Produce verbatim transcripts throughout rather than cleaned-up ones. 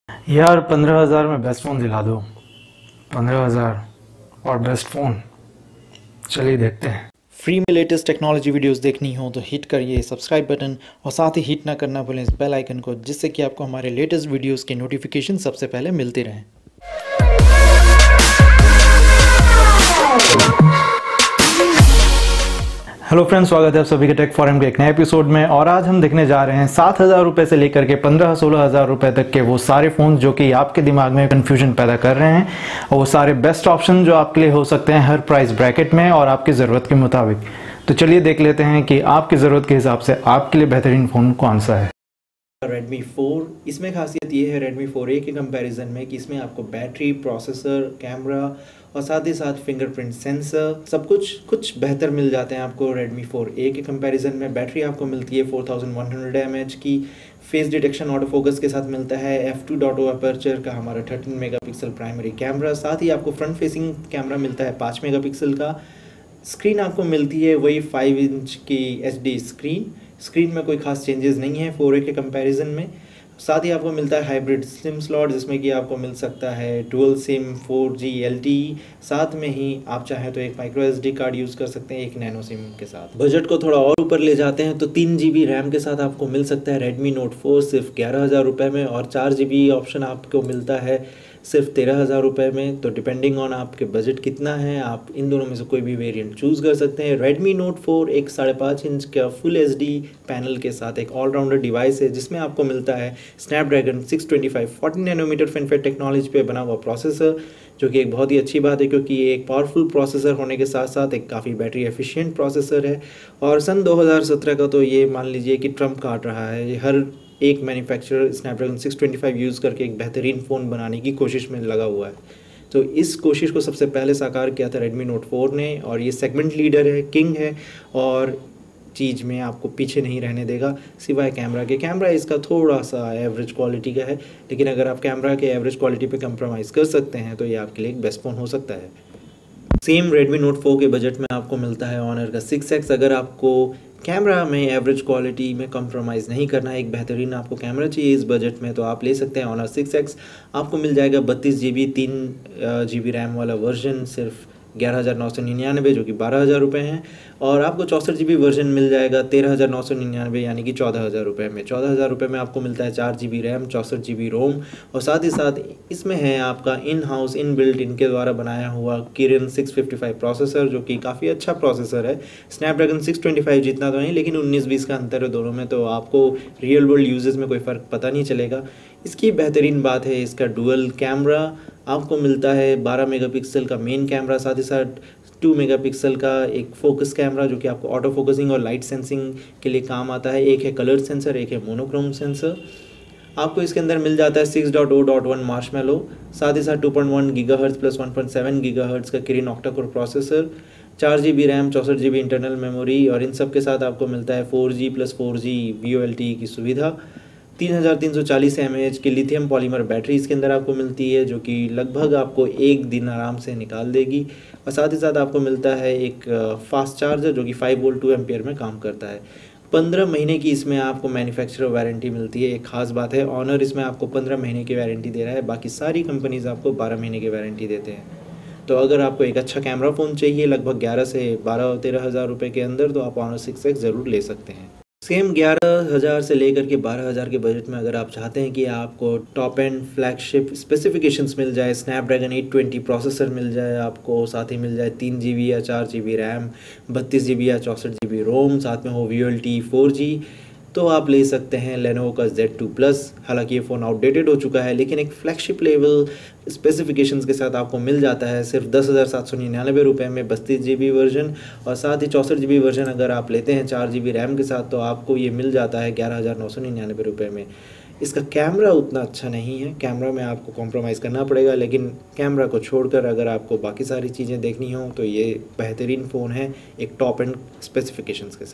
यार पंद्रह हज़ार में बेस्ट फ़ोन दिला दो। पंद्रह हज़ार और बेस्ट फ़ोन, चलिए देखते हैं। फ्री में लेटेस्ट टेक्नोलॉजी वीडियोस देखनी हो तो हिट करिए सब्सक्राइब बटन और साथ ही हिट ना करना भूलें इस बेल आइकन को, जिससे कि आपको हमारे लेटेस्ट वीडियोस के नोटिफिकेशन सबसे पहले मिलते रहें। हेलो फ्रेंड्स, स्वागत है आप सभी के टेक फॉरम के एक नए एपिसोड में। और आज हम देखने जा रहे हैं सात हज़ार रुपये से लेकर के पंद्रह सोलह हज़ार रुपये तक के वो सारे फ़ोन जो कि आपके दिमाग में कन्फ्यूजन पैदा कर रहे हैं, और वो सारे बेस्ट ऑप्शन जो आपके लिए हो सकते हैं हर प्राइस ब्रैकेट में और आपकी ज़रूरत के मुताबिक। तो चलिए देख लेते हैं कि आपकी ज़रूरत के हिसाब से आपके लिए बेहतरीन फ़ोन कौन सा है। रेडमी फोर, इसमें खासियत ये है रेडमी फोर ए के कंपैरिजन में कि इसमें आपको बैटरी, प्रोसेसर, कैमरा और साथ ही साथ फिंगरप्रिंट सेंसर सब कुछ कुछ बेहतर मिल जाते हैं आपको रेडमी फोर ए के कंपैरिजन में। बैटरी आपको मिलती है four thousand one hundred M H की, फेस डिटेक्शन ऑटो फोकस के साथ मिलता है, F two dot O aperture का हमारा थर्टीन मेगापिक्सल प्राइमरी कैमरा, साथ ही आपको फ्रंट फेसिंग कैमरा मिलता है पाँच मेगापिक्सल का। स्क्रीन आपको मिलती है वही फाइव इंच की एच डी स्क्रीन। स्क्रीन में कोई खास चेंजेस नहीं है फोर ए के कंपैरिजन में। साथ ही आपको मिलता है हाइब्रिड सिम स्लॉट, जिसमें कि आपको मिल सकता है dual SIM, four G L T E, साथ में ही आप चाहें तो एक micro S D card use कर सकते हैं एक नैनो सिम के साथ। बजट को थोड़ा और ऊपर ले जाते हैं तो तीन जी बी रैम के साथ आपको मिल सकता है रेडमी नोट फोर सिर्फ ग्यारह हज़ार रुपये में, और चार जी बी ऑप्शन आपको मिलता है सिर्फ तेरह हज़ार रुपये में। तो डिपेंडिंग ऑन आपके बजट कितना है, आप इन दोनों में से कोई भी वेरिएंट चूज़ कर सकते हैं। रेडमी नोट फोर एक साढ़े पाँच इंच का फुल एच डी पैनल के साथ एक ऑलराउंडर डिवाइस है, जिसमें आपको मिलता है Snapdragon six twenty five fourteen nanometer FinFET technology पे बना हुआ प्रोसेसर, जो कि एक बहुत ही अच्छी बात है क्योंकि ये एक पावरफुल प्रोसेसर होने के साथ साथ एक काफ़ी बैटरी एफिशिएंट प्रोसेसर है। और सन दो हज़ार सत्रह का तो ये मान लीजिए कि ट्रम्प काट रहा है। ये हर एक manufacturer Snapdragon six twenty five use करके एक बेहतरीन फ़ोन बनाने की कोशिश में लगा हुआ है। तो इस कोशिश को सबसे पहले साकार किया था रेडमी नोट फोर ने, और ये सेगमेंट लीडर है, किंग है, और चीज़ में आपको पीछे नहीं रहने देगा सिवाय कैमरा के। कैमरा इसका थोड़ा सा एवरेज क्वालिटी का है, लेकिन अगर आप कैमरा के एवरेज क्वालिटी पे कंप्रोमाइज़ कर सकते हैं तो ये आपके लिए एक बेस्ट फ़ोन हो सकता है। सेम रेडमी नोट फोर के बजट में आपको मिलता है ऑनर का सिक्स एक्स। अगर आपको कैमरा में एवरेज क्वालिटी में कंप्रोमाइज़ नहीं करना है, एक बेहतरीन आपको कैमरा चाहिए इस बजट में, तो आप ले सकते हैं ऑनर सिक्स एक्स। आपको मिल जाएगा बत्तीस जी बी तीन जी बी रैम वाला वर्जन सिर्फ ग्यारह हज़ार नौ सौ निन्यानवे, जो कि बारह हज़ार रुपये हैं। और आपको चौंसठ जी बी वर्जन मिल जाएगा तेरह हज़ार नौ सौ निन्यानवे, यानी कि चौदह हज़ार रुपये में। चौदह हज़ार रुपये में आपको मिलता है चार जी बी रैम, चौंसठ जी बी रोम, और साथ ही साथ इसमें है आपका इन हाउस इन बिल्ट इनके द्वारा बनाया हुआ Kirin six fifty five processor, जो कि काफ़ी अच्छा प्रोसेसर है। स्नैपड्रैगन सिक्स ट्वेंटी फाइव जितना तो नहीं, लेकिन उन्नीस बीस का अंतर है दोनों में, तो आपको रियल वर्ल्ड यूजेस में कोई फ़र्क पता नहीं चलेगा। इसकी बेहतरीन बात है इसका डुअल कैमरा। आपको मिलता है बारह मेगापिक्सल का मेन कैमरा, साथ ही साथ टू मेगापिक्सल का एक फोकस कैमरा, जो कि आपको ऑटो फोकसिंग और लाइट सेंसिंग के लिए काम आता है। एक है कलर सेंसर, एक है मोनोक्रोम सेंसर। आपको इसके अंदर मिल जाता है six dot O dot one Marshmallow, साथ ही साथ two point one gigahertz plus one point seven gigahertz का किरिन ऑक्टा कोर प्रोसेसर, चार जी बी रैम, चौंसठ जी बी इंटरनल मेमोरी, और इन सब के साथ आपको मिलता है four G plus four G V O L T E की सुविधा। तीन हज़ार तीन सौ चालीस एम ए एच की लिथियम पॉलीमर बैटरी इसके अंदर आपको मिलती है, जो कि लगभग आपको एक दिन आराम से निकाल देगी। और साथ ही साथ आपको मिलता है एक फास्ट चार्जर, जो कि फाइव वोल्ट टू एम्पियर में काम करता है। पंद्रह महीने की इसमें आपको मैन्युफैक्चरर वारंटी मिलती है। एक खास बात है, ऑनर इसमें आपको पंद्रह महीने की वारंटी दे रहा है, बाकी सारी कंपनीज आपको बारह महीने की वारंटी देते हैं। तो अगर आपको एक अच्छा कैमरा फ़ोन चाहिए लगभग ग्यारह से बारह तेरह हज़ार रुपये के अंदर, तो आप ऑनर सिक्स एक्स ज़रूर ले सकते हैं। सेम ग्यारह हज़ार से लेकर के बारह हज़ार के बजट में अगर आप चाहते हैं कि आपको टॉप एंड फ्लैगशिप स्पेसिफिकेशंस मिल जाए, स्नैपड्रैगन एट ट्वेंटी प्रोसेसर मिल जाए आपको, साथ ही मिल जाए तीन जी बी या चार जी बी रैम, बत्तीस जी बी या चौंसठ जी बी रोम, साथ में हो V O L T four G, तो आप ले सकते हैं लेनोवो का ज़ेड टू प्लस। हालांकि ये फ़ोन आउटडेटेड हो चुका है, लेकिन एक फ्लैगशिप लेवल स्पेसिफिकेशंस के साथ आपको मिल जाता है सिर्फ दस हज़ार सात सौ निन्यानवे रुपये में बत्तीस जी बी वर्जन, और साथ ही चौंसठ जी बी वर्जन अगर आप लेते हैं चार जी बी रैम के साथ, तो आपको ये मिल जाता है ग्यारह हज़ार नौ सौ निन्यानवे रुपये में। इसका कैमरा उतना अच्छा नहीं है, कैमरा में आपको कॉम्प्रोमाइज़ करना पड़ेगा, लेकिन कैमरा को छोड़कर अगर आपको बाकी सारी चीज़ें देखनी हो तो ये बेहतरीन फ़ोन है एक टॉप एंड स्पेसिफिकेशंस के साथ।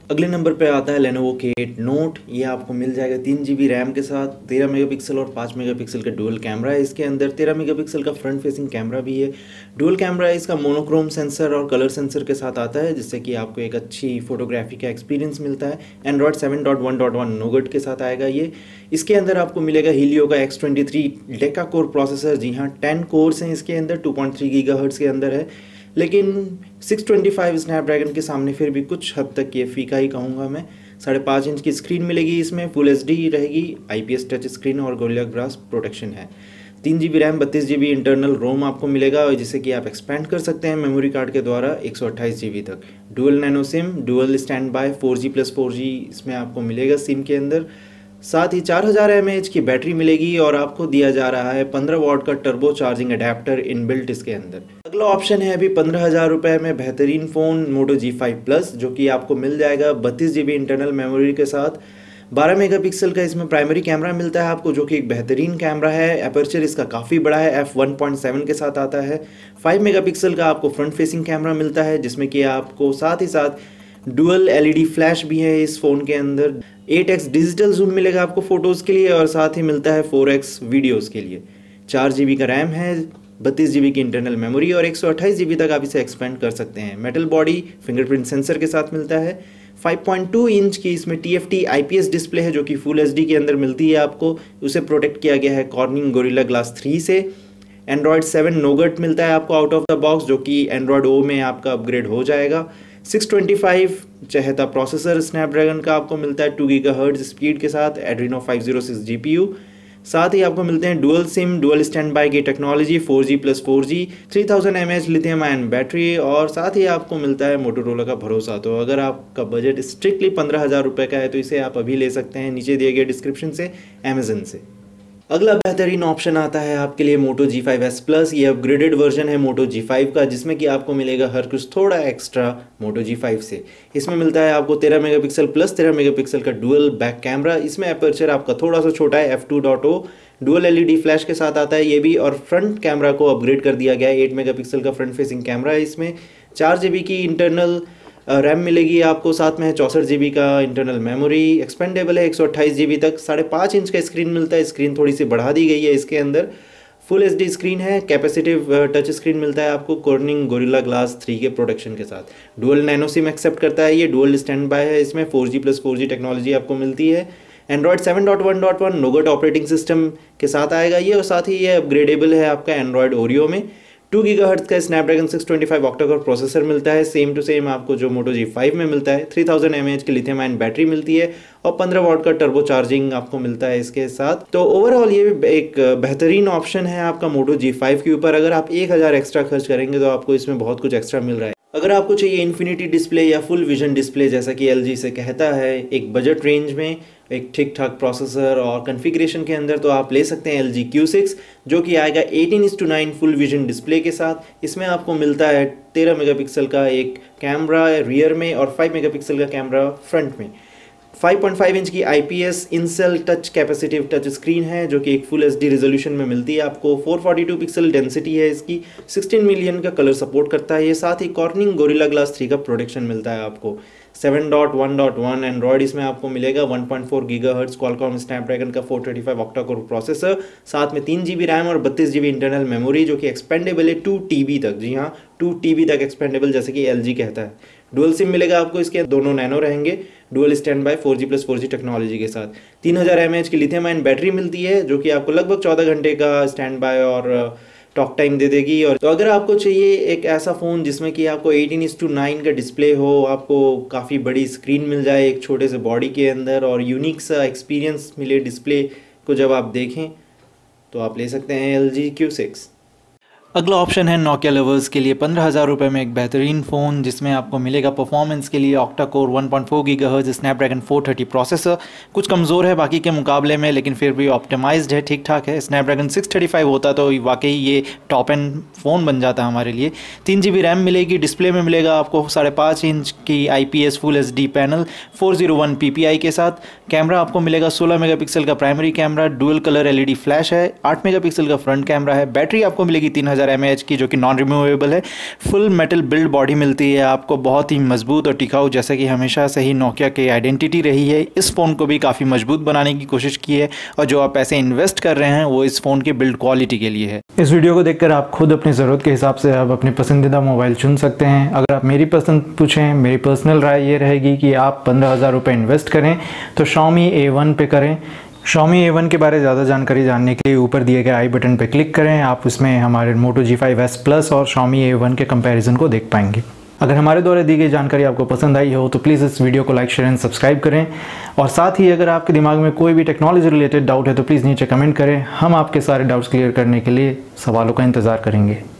अगले नंबर पे आता है Lenovo के एट Note। ये आपको मिल जाएगा तीन जी बी रैम के साथ, तेरह मेगापिक्सल और पाँच मेगापिक्सल का डुअल कैमरा है इसके अंदर। तेरह मेगापिक्सल का फ्रंट फेसिंग कैमरा भी है। डुअल कैमरा इसका मोनोक्रोम सेंसर और कलर सेंसर के साथ आता है, जिससे कि आपको एक अच्छी फोटोग्राफी का एक्सपीरियंस मिलता है। Android seven point one point one Nougat के साथ आएगा ये। इसके अंदर आपको मिलेगा हीलियो का X twenty three deca core processor. जी हाँ, टेन कोर्स हैं इसके अंदर, टू पॉइंट थ्री गीगाहर्ट्ज़ के अंदर है, लेकिन सिक्स ट्वेंटी फाइव स्नैपड्रैगन के सामने फिर भी कुछ हद तक ये फीका ही कहूँगा मैं। साढ़े पाँच इंच की स्क्रीन मिलेगी इसमें, फुल एच डी रहेगी, आईपीएस टच स्क्रीन और गोरिल्ला ग्लास प्रोटेक्शन है। तीन जी बी रैम, बत्तीस जी बी इंटरनल रोम आपको मिलेगा, जिसे कि आप एक्सपेंड कर सकते हैं मेमोरी कार्ड के द्वारा एक सौ अट्ठाईस जी बी तक। Dual nano SIM, dual standby, four G plus four G इसमें आपको मिलेगा सिम के अंदर। साथ ही चार हज़ार एम ए एच की बैटरी मिलेगी और आपको दिया जा रहा है पंद्रह वॉट का टर्बो चार्जिंग अडेप्टर इनबिल्ट इसके अंदर। अगला ऑप्शन है अभी पंद्रह हज़ार रुपये में बेहतरीन phone Moto G five plus, जो कि आपको मिल जाएगा बत्तीस जी बी इंटरनल मेमोरी के साथ। बारह मेगापिक्सल का इसमें प्राइमरी कैमरा मिलता है आपको, जो कि एक बेहतरीन कैमरा है। अपर्चर इसका काफ़ी बड़ा है, एफ वन पॉइंट सेवन के साथ आता है। फाइव मेगापिक्सल का आपको फ्रंट फेसिंग कैमरा मिलता है, जिसमें कि आपको साथ ही साथ डुअल एलईडी फ्लैश भी है इस फ़ोन के अंदर। एट एक्स डिजिटल जूम मिलेगा आपको फ़ोटोज़ के लिए और साथ ही मिलता है फोर एक्स वीडियोज़ के लिए। चार जी बी का रैम है, बत्तीस जी बी की इंटरनल मेमोरी और एक सौ अट्ठाईस जी बी तक आप इसे एक्सपेंड कर सकते हैं। मेटल बॉडी फिंगरप्रिंट सेंसर के साथ मिलता है। फाइव पॉइंट टू इंच की इसमें T F T I P S display है, जो कि फुल एच डी के अंदर मिलती है आपको। उसे प्रोटेक्ट किया गया है कॉर्निंग गोरिल्ला ग्लास थ्री से। एंड्रॉयड सेवन नोगट मिलता है आपको आउट ऑफ द बॉक्स, जो कि एंड्रॉयड ओ में आपका अपग्रेड हो जाएगा। सिक्स ट्वेंटी फाइव चहेता प्रोसेसर स्नैपड्रैगन का आपको मिलता है टू गीगाहर्ट्ज़ स्पीड के साथ, Adreno five zero six G P U. साथ ही आपको मिलते हैं dual SIM, dual standby की technology, four G plus four G, three thousand M A H lithium ion battery और साथ ही आपको मिलता है मोटोरोला का भरोसा। तो अगर आपका बजट स्ट्रिक्टली पंद्रह हज़ार रुपये का है तो इसे आप अभी ले सकते हैं नीचे दिए गए डिस्क्रिप्शन से, अमेजन से। अगला बेहतरीन ऑप्शन आता है आपके लिए Moto G five S plus. ये अपग्रेडेड वर्जन है मोटो जी फाइव का, जिसमें कि आपको मिलेगा हर कुछ थोड़ा एक्स्ट्रा मोटो जी फाइव से। इसमें मिलता है आपको तेरह मेगापिक्सल प्लस तेरह मेगापिक्सल का डुअल बैक कैमरा। इसमें अपर्चर आपका थोड़ा सा छोटा है, F two dot O. Dual LED flash के साथ आता है ये भी, और फ्रंट कैमरा को अपग्रेड कर दिया गया है, एट मेगापिक्सल का फ्रंट फेसिंग कैमरा है इसमें। चार जी बी की इंटरनल रैम मिलेगी आपको, साथ में है चौंसठ जी बी का इंटरनल मेमोरी, एक्सपेंडेबल है एक सौ अट्ठाईस जी बी तक। साढ़े पाँच इंच का स्क्रीन मिलता है, स्क्रीन थोड़ी सी बढ़ा दी गई है इसके अंदर। फुल एच डी स्क्रीन है, कैपेसिटिव टच स्क्रीन मिलता है आपको कॉर्निंग गोरिल्ला ग्लास थ्री के प्रोटेक्शन के साथ। डुअल नैनो सिम एक्सेप्ट करता है ये, डुअल स्टैंड बाय है इसमें, four G plus four G technology आपको मिलती है। Android seven point one point one Nougat operating system के साथ आएगा ये, और साथ ही ये अपग्रेडेबल है आपका एंड्रॉयड ओरियो में। टू गीगाहर्ट्ज़ का Snapdragon six twenty five octa core processor मिलता है, सेम टू सेम आपको जो मोटो जी फाइव में मिलता है। Three thousand M A H की लिथियम आयन बैटरी मिलती है और पंद्रह वॉट का टर्बो चार्जिंग आपको मिलता है इसके साथ। तो ओवरऑल ये एक बेहतरीन ऑप्शन है आपका मोटो जी फाइव के ऊपर। अगर आप एक हज़ार एक्स्ट्रा खर्च करेंगे तो आपको इसमें बहुत कुछ एक्स्ट्रा मिल रहा है। अगर आपको चाहिए इन्फिनिटी डिस्प्ले या फुल विजन डिस्प्ले, जैसा कि एल जी से कहता है, एक बजट रेंज में एक ठीक ठाक प्रोसेसर और कॉन्फ़िगरेशन के अंदर, तो आप ले सकते हैं एल जी क्यू सिक्स, जो कि आएगा eighteen is to nine full vision display के साथ। इसमें आपको मिलता है तेरह मेगापिक्सल का एक कैमरा रियर में और फाइव मेगापिक्सल का कैमरा फ्रंट में। फाइव पॉइंट फाइव इंच की IPS in cell touch capacitive touch screen है, जो कि एक फुल एचडी रेजोल्यूशन में मिलती है आपको। Four forty two pixel density है इसकी, सिक्सटीन मिलियन का कलर सपोर्ट करता है ये। साथ ही कॉर्निंग गोरिल्ला ग्लास थ्री का प्रोटेक्शन मिलता है आपको। Seven point one point one Android इसमें आपको मिलेगा, one point four gigahertz Qualcomm Snapdragon का four twenty five octa core processor, साथ में तीन जी बी रैम और बत्तीस जी बी इंटरनल मेमोरी, जो कि एक्सपेंडेबल है टू टी बी तक। जी हाँ, टू टी बी तक एक्सपेंडेबल, जैसे कि एल जी कहता है। डुअल सिम मिलेगा आपको इसके, दोनों नैनो रहेंगे, dual standby four G plus four G technology के साथ। तीन हज़ार एम ए एच की लिथियम आयन बैटरी मिलती है, जो कि आपको लगभग चौदह घंटे का स्टैंड बाय और टॉक टाइम दे देगी। और तो अगर आपको चाहिए एक ऐसा फ़ोन जिसमें कि आपको एटीन इस टू नाइन का डिस्प्ले हो, आपको काफ़ी बड़ी स्क्रीन मिल जाए एक छोटे से बॉडी के अंदर, और यूनिक सा एक्सपीरियंस मिले डिस्प्ले को जब आप देखें, तो आप ले सकते हैं एल जी क्यू सिक्स। अगला ऑप्शन है नोकिया लवर्स के लिए पंद्रह हज़ार रुपये में एक बेहतरीन फ़ोन, जिसमें आपको मिलेगा परफॉर्मेंस के लिए octa core one point four gigahertz Snapdragon four thirty processor. कुछ कमज़ोर है बाकी के मुकाबले में, लेकिन फिर भी ऑप्टिमाइज्ड है, ठीक ठाक है। स्नैपड्रैगन सिक्स थर्टी फाइव होता तो वाकई ये टॉप एंड फ़ोन बन जाता हमारे लिए। तीन जी बी रैम मिलेगी, डिस्प्ले में मिलेगा आपको साढ़े पाँच इंच की I P S full H D panel four zero one P P I के साथ। कैमरा आपको मिलेगा सोलह मेगापिक्सल का primary camera, dual colour L E D flash है, आठ मेगापिक्सल का फ्रंट कैमरा है। बैटरी आपको मिलेगी तीन हज़ार हज़ार एम ए एच की, जो कि नॉन रिमूवेबल है। फुल मेटल बिल्ड बॉडी मिलती है आपको, बहुत ही मजबूत और टिकाऊ, जैसे कि हमेशा से ही नोकिया की आइडेंटिटी रही है। इस फ़ोन को भी काफ़ी मजबूत बनाने की कोशिश की है, और जो आप पैसे इन्वेस्ट कर रहे हैं वो इस फ़ोन के बिल्ड क्वालिटी के लिए है। इस वीडियो को देखकर आप खुद अपनी ज़रूरत के हिसाब से आप अपनी पसंदीदा मोबाइल चुन सकते हैं। अगर आप मेरी पसंद पूछें, मेरी पर्सनल राय ये रहेगी कि आप पंद्रह हज़ार रुपये इन्वेस्ट करें तो Xiaomi ए वन पे करें। Xiaomi ए वन के बारे में ज़्यादा जानकारी जानने के लिए ऊपर दिए गए आई बटन पर क्लिक करें। आप उसमें हमारे Moto G five S plus और Xiaomi ए वन के कंपैरिजन को देख पाएंगे। अगर हमारे द्वारा दी गई जानकारी आपको पसंद आई हो तो प्लीज़ इस वीडियो को लाइक, शेयर एंड सब्सक्राइब करें। और साथ ही अगर आपके दिमाग में कोई भी टेक्नोलॉजी रिलेटेड डाउट है तो प्लीज़ नीचे कमेंट करें। हम आपके सारे डाउट्स क्लियर करने के लिए सवालों का इंतज़ार करेंगे।